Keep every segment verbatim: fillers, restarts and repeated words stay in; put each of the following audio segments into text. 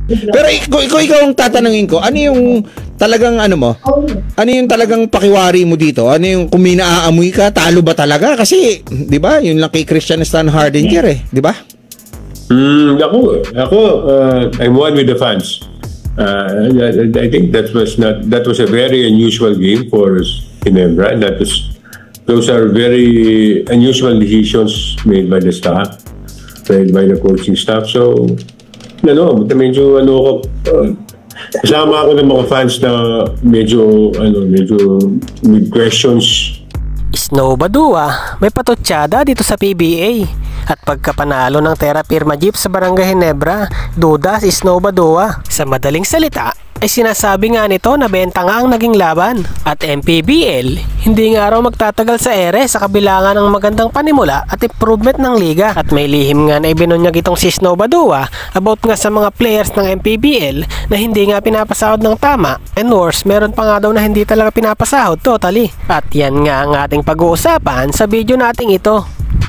Pero ikaw, ikaw, ikaw ang tatanungin ko, ano yung talagang ano mo? Ano yung talagang pakiwari mo dito? Ano yung kung may naaamoy ka, talo ba talaga? Kasi, di ba, yun lang kay Christian Stan Hardinger eh, di ba? Mm, ako, ako, uh, I'm one with the fans. Uh, I, I think that was not, that was a very unusual game for Ginebra. That was, those are very unusual decisions made by the staff, made by the coaching staff. So, ano, medyo ano ako, uh, kasama ako ng mga fans na medyo, ano, medyo with questions. Snow Badua, may patutsada dito sa P B A. At pagkapanalo ng Terra Firma Jeep sa Barangay Ginebra, duda si Snow Badua. Sa madaling salita, ay sinasabi nga nito na benta nga ang naging laban. At M P B L, hindi nga raw magtatagal sa ere sa kabilangan ng magandang panimula at improvement ng liga. At may lihim nga na ibinunyag itong si Snow Badua about nga sa mga players ng M P B L na hindi nga pinapasahod ng tama. And worse, meron pa nga daw na hindi talaga pinapasahod totally. At yan nga ang ating pag-uusapan sa video nating ito.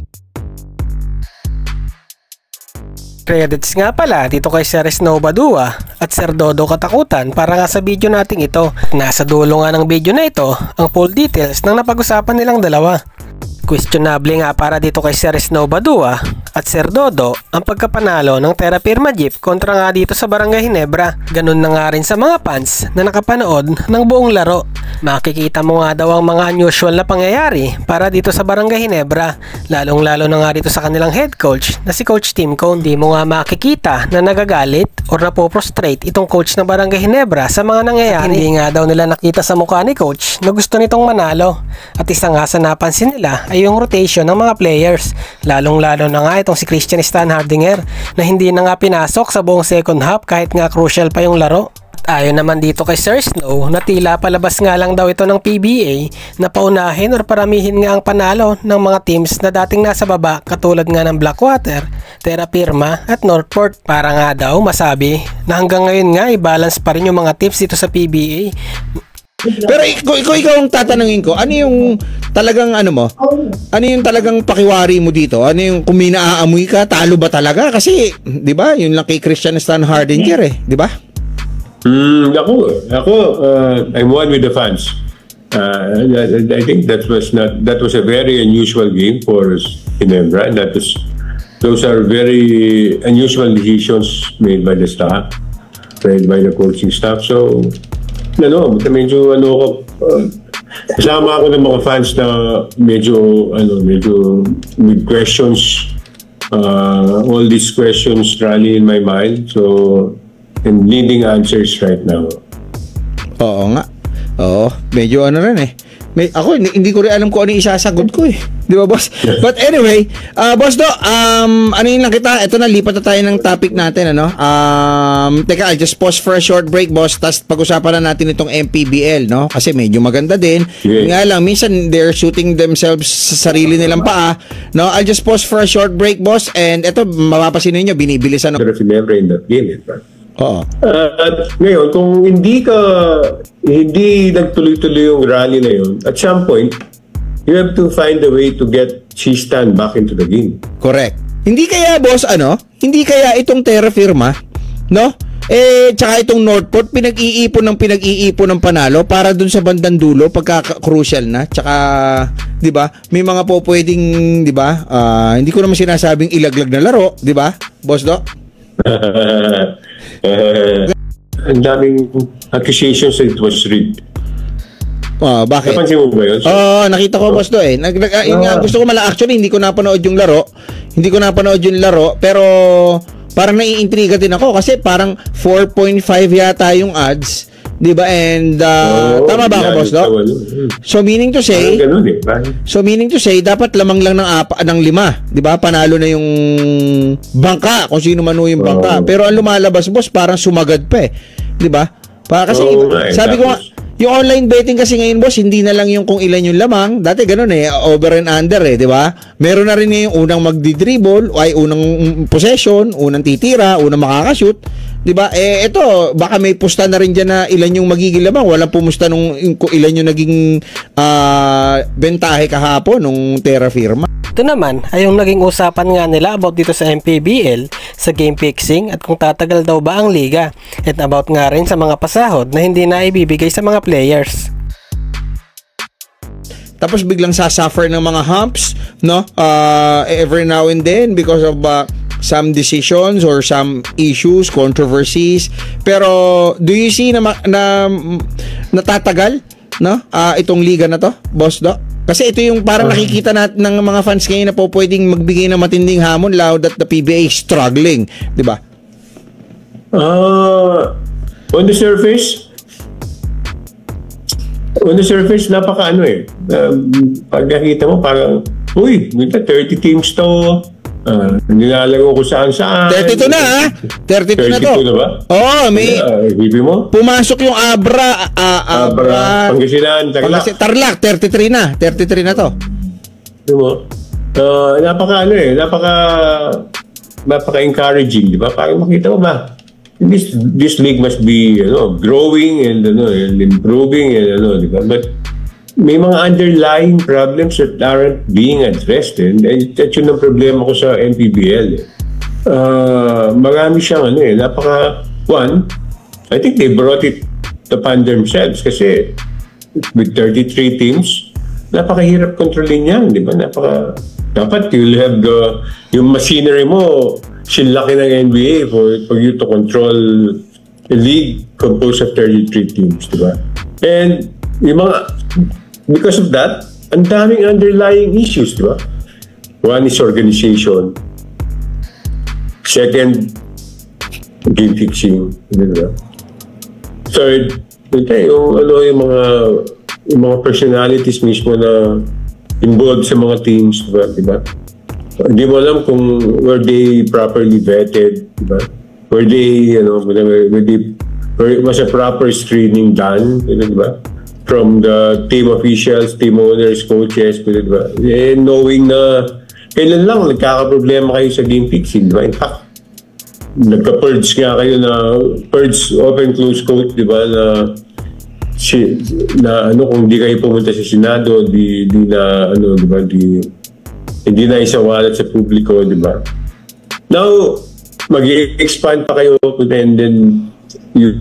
Credits nga pala dito kay Sir Snow Badua at Sir Dodo Katakutan para nga sa video nating ito. Nasa dulo nga ng video na ito ang full details ng napag-usapan nilang dalawa. Questionable nga para dito kay Sir Snow Badua at Sir Dodo ang pagkapanalo ng Terra Firma Jeep kontra nga dito sa Barangay Ginebra. Ganun na nga rin sa mga fans na nakapanood ng buong laro. Makikita mo nga daw ang mga unusual na pangyayari para dito sa Barangay Ginebra, lalong lalo na nga dito sa kanilang head coach na si Coach Tim Cone. Di mo nga makikita na nagagalit or napoprostrate itong coach ng Barangay Ginebra sa mga nangyayari. At hindi nga daw nila nakita sa mukha ni coach na gusto nitong manalo. At isa nga sa napansin nila ay yung rotation ng mga players, lalong lalo na nga itong si Christian Stan Hardinger na hindi na nga pinasok sa buong second half kahit nga crucial pa yung laro. Ayon naman dito kay Sir Snow na tila palabas nga lang daw ito ng P B A na paunahin or paramihin nga ang panalo ng mga teams na dating nasa baba katulad nga ng Blackwater, Terra Firma at Northport, para nga daw masabi na hanggang ngayon nga i-balance pa rin yung mga teams dito sa P B A. Pero ikaw, ikaw, ikaw ang tatanungin ko, ano yung talagang ano mo? Ano yung talagang pakiwari mo dito? Ano yung kung may naaamoy ka, talo ba talaga? Kasi, di ba, yun lang kay Christian Stan Hardinger eh, di ba? Mm, ako, ako, uh, I'm one with the fans. Uh, I, I think that was not, that was a very unusual game for Ginebra. That was, those are very unusual decisions made by the staff, made by the coaching staff. So, ano, medyo ano ako, uh, kasama ako ng mga fans na medyo, ano, medyo with questions. Uh, all these questions rally in my mind. So, and needing answers right now. Oo nga. Oo, medyo ano rin eh. May, ako hindi, hindi ko rin alam kung ano yung isasagot ko eh. Di ba, boss? But anyway, uh, boss Do, um, ano yun lang kita, ito na, lipat na tayo ng topic natin, ano? Um, teka, I'll just pause for a short break, boss, tapos pag-usapan na natin itong M P B L, no? Kasi medyo maganda din. Yeah. Nga lang, minsan they're shooting themselves sa sarili nilang paa, no? I'll just pause for a short break, boss, and ito, mapapasin ninyo, binibilisan. Pero if you never in that game, right? Oo. Uh, at ngayon, kung hindi ka, hindi nagtuloy-tuloy yung rally na yun, at some point, you have to find a way to get Stan back into the game. Correct. Hindi kaya, boss, ano? Hindi kaya itong Terra Firma, no? Eh, tsaka itong Northport, pinag-iipon ng pinag-iipon ng panalo para dun sa bandang dulo, pagka-crucial na. Tsaka, di ba, may mga po pwedeng, di ba, uh, hindi ko naman sinasabing ilaglag na laro, di ba, boss Do? Uh, ang daming accusations that it was rigged. Oh, bakit? Napansin mo ba yun? Oo, oh, nakita ko, boss Do eh. Nag, nag, yun nga, gusto ko mala, actually, hindi ko napanood yung laro. Hindi ko napanood yung laro, pero parang naiintriga din ako kasi parang four point five yata yung odds. Di ba? And uh, oh, tama ba ako, boss Do? So meaning to say, ganun, eh, so meaning to say, dapat lamang lang ng apa, ng lima, di ba? Panalo na yung bangka, kung sino man yung bangka. Oh. Pero ang lumalabas, boss, parang sumagad pa eh. Di ba? Pa kasi oh, right. Sabi ko nga, yung online betting kasi ngayon, boss, hindi na lang yung kung ilan yung lamang. Dati ganun eh, over and under eh, di ba? Meron na rin ngayong unang magdi-dribble, ay unang possession, unang titira, unang makakashoot, 'di ba? Eh ito, baka may pusta na rin diyan na ilan yung magiging lamang. Walang pumusta nung kung ilan yung naging uh, bentahe kahapon nung Terra Firma. Ito naman ay yung naging usapan nga nila about dito sa M P B L sa game fixing at kung tatagal daw ba ang liga, at about nga rin sa mga pasahod na hindi na ibibigay sa mga players. Tapos biglang sasuffer ng mga humps, no? Uh, every now and then because of uh, some decisions or some issues, controversies. Pero do you see na, na natatagal, no? Uh, itong liga na to, Boss Do? Kasi ito yung parang nakikita natin ng mga fans ngayon na po pwedeng magbigay ng matinding hamon loud that the P B A is struggling, di ba? Uh, on the surface, on the surface, napaka ano eh. Um, pag nakita mo, parang, uy, thirty teams to. Uh, nilalaro ko saan saan. thirty-two na ha? thirty-two na to. thirty-two na ba? Oo, oh, may... Uh, Bibi mo? Pumasok yung Abra. Uh, Abra. Abra. Pangasinan, Tarlac. Tarlac, thirty-three na. thirty-three na to. Bibi mo? Uh, napaka ano eh. Napaka... Napaka-encouraging, di ba? Parang makita mo ba? This, this league must be, you know, growing and, ano, and improving and, ano, di ba? But, may mga underlying problems that aren't being addressed. And that's yun ang problema ko sa M P B L. Eh. Uh, marami siyang ano eh, napaka, one, I think they brought it upon themselves kasi with thirty-three teams, napakahirap kontrolin yan, di ba? Napaka, dapat you'll have the, yung machinery mo, sinlaki ng N B A for, for you to control a league composed of thirty-three teams, di ba? And yung mga, because of that, ang daming underlying issues, di ba? One is organization. Second, game fixing, di ba? Third, okay, yung, ano, yung mga yung mga personalities mismo na involved sa mga teams, di ba? Di ba? Hindi mo alam kung were they properly vetted, di ba? Were they, you know, were they, were, was a proper screening done, di ba? From the team officials, team owners, coaches, diba? Eh, knowing na kailan lang nagkakaproblema kayo sa game fixing, diba? In fact, nagka-purge nga kayo na purge open close coach, diba? Na, si, na ano, kung di kayo pumunta sa Senado, di, di na, ano, diba? Di, hindi na isawalat sa publiko, diba? Now, mag-expand pa kayo and then you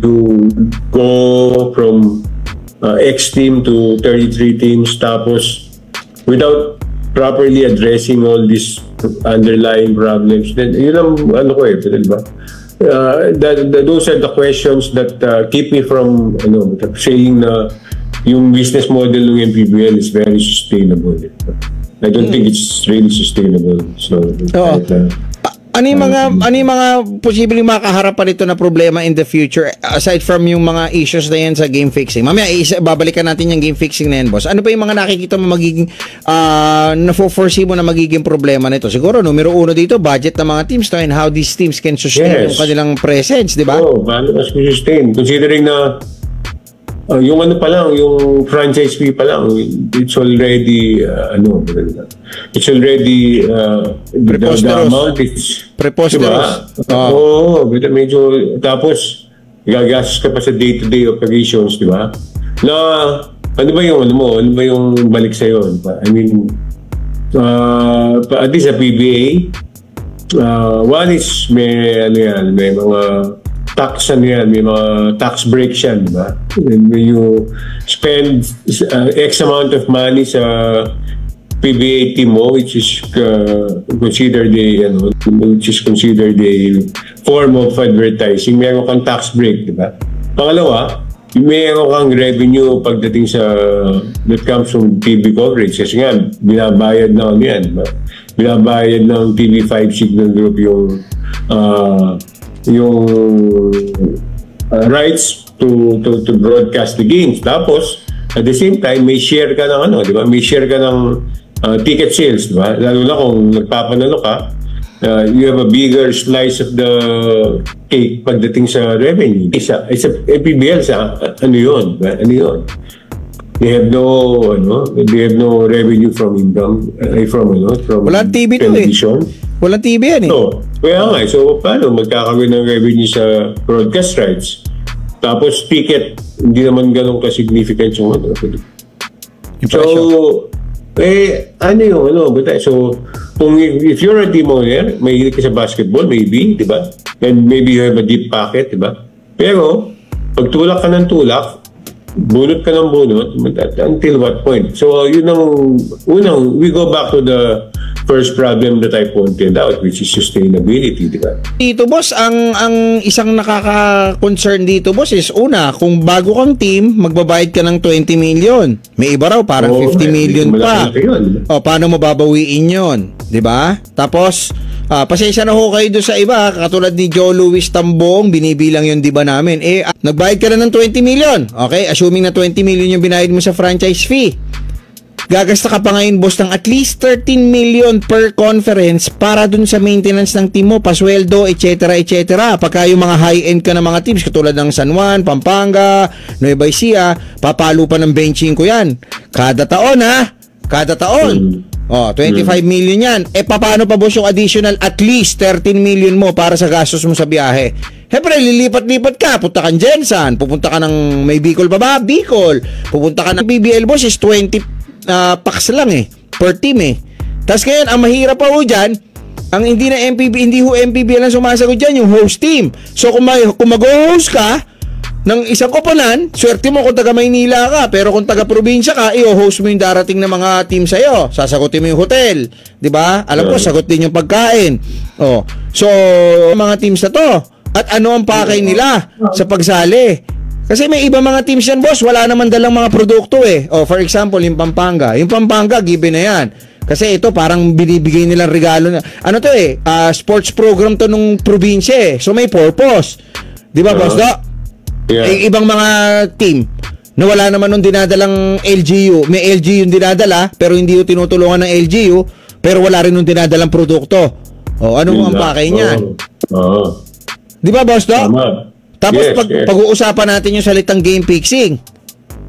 go from Uh, X team to thirty-three teams, tapos without properly addressing all these underlying problems, then yun ang ano ko eh, diba? Uh, that, that, those are the questions that uh, keep me from ano, saying na yung business model ng M P B L is very sustainable. I don't mm. think it's really sustainable. So, oh. kahit, uh, Ano yung mga ano yung mga posibleng makaharap pa nito na problema in the future aside from yung mga issues na yan sa game fixing? Mamaya isa, babalikan natin yung game fixing na yan, boss. Ano pa yung mga nakikita mo magiging uh, na-foresee mo na magiging problema nito? Siguro numero uno dito, budget ng mga teams to and how these teams can sustain yes. yung kanilang presence, di ba? Oh, paano mas sustain? Considering na uh, yung ano pa lang, yung franchise fee pa lang, it's already uh, ano, it's already uh, the, the amount is preposterous. Diba? Oo, oh. oh, medyo, tapos gagastos ka pa sa day-to-day operations, di ba? Na, ano ba yung, ano mo, ano ba yung balik sa'yo? I mean, uh, at least sa P B A, uh, one is may, ano yan, may mga tax, ano yan, may mga tax breaks yan, di ba? And when you spend uh, X amount of money sa P B A team mo, which is uh, considered a, ano, which is considered a form of advertising, meron kang tax break, di ba? Pangalawa, meron kang revenue pagdating sa that comes from T V coverage. Kasi nga, binabayad na ano yan, di ba? Binabayad ng T V five Signal Group yung uh, yung uh, rights to, to to broadcast the games. Tapos, at the same time, may share ka ng ano, di ba? May share ka ng Uh, ticket sales, di ba? Lalo na kung nagpapanalo ka, uh, you have a bigger slice of the cake pagdating sa revenue. Isa, isa M P B L sa ano yun? Ano yun? They have no, ano, they have no revenue from income, uh, from, ano, from wala T V television. To, eh. Walang T V yan eh. So, kaya nga, eh. so paano magkakaroon ng revenue sa broadcast rights? Tapos ticket, hindi naman ganun ka-significant yung ano. So, eh, ano yung ano, but so, kung if you're a team owner, may hilig ka sa basketball, maybe, di ba? And maybe you have a deep pocket, di ba? Pero, pag tulak ka ng tulak, bunot ka ng bunot, until what point? So, yun ang, unang, we go back to the first problem that I pointed out, which is sustainability, di ba? Dito, boss, ang ang isang nakaka-concern dito, boss, is una, kung bago kang team, magbabayad ka ng twenty million. May iba raw, parang Oo, fifty eh, million pa. malaki yun. O, paano mo babawiin yun? Di ba? Tapos, ah, pasensya na ho kayo doon sa iba, katulad ni Joe Louis Tambong, binibilang yun, di ba namin? Eh, ah, nagbayad ka na ng twenty million. Okay? Assuming na twenty million yung binayad mo sa franchise fee. Gagasta ka pa ngayon, boss, ng at least thirteen million per conference para dun sa maintenance ng team mo, pasweldo, et cetera, et cetera. Pagka yung mga high-end ka ng mga teams, katulad ng San Juan, Pampanga, Nueva Ecija, papalo pa ng benching ko yan. Kada taon, ha? Kada taon. Oh, twenty-five million yan. Eh, paano pa, boss, yung additional at least thirteen million mo para sa gastos mo sa biyahe? Siyempre, lilipat-lipat ka. Punta kang Jensan. Pupunta ka ng may Bicol pa ba? Bicol. Pupunta ka ng B B L, boss, is twenty Uh, packs lang eh, per team eh. Tapos ngayon, ang mahirap pa ho dyan, ang hindi na M P B, hindi ho M P B lang sumasagot dyan, yung host team. So kung, may, kung mag-host ka ng isang koponan, swerte mo kung taga Maynila ka, pero kung taga probinsya ka, i-host mo yung darating na mga team sa'yo. Sasagutin mo yung hotel, di ba? Alam ko, sagot din yung pagkain. Oh. So, mga teams na to, at ano ang pakay nila sa pagsali? Kasi may iba mga teams yan, boss, wala naman dalang mga produkto eh. Oh, for example, yung Pampanga. Yung Pampanga, given na yan. Kasi ito, parang binibigay nilang regalo na. Ano to eh, uh, sports program to nung probinsya eh. So may purpose. Di ba, uh, boss, do? Yeah. Eh, ibang mga team na wala naman nung dinadalang L G U. May L G U yung dinadala, pero hindi yung tinutulungan ng L G U, pero wala rin nung dinadalang produkto. Oh, ano mo ang pakay niyan? Oo. Uh, uh. Di ba, boss, do? Tama. Tapos yes, pag, yes. pag-uusapan natin yung salitang game fixing.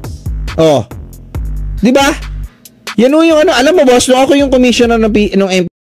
Oh. 'Di ba? Yan o yung ano, alam mo, boss, nung ako yung commissioner ng, ng M P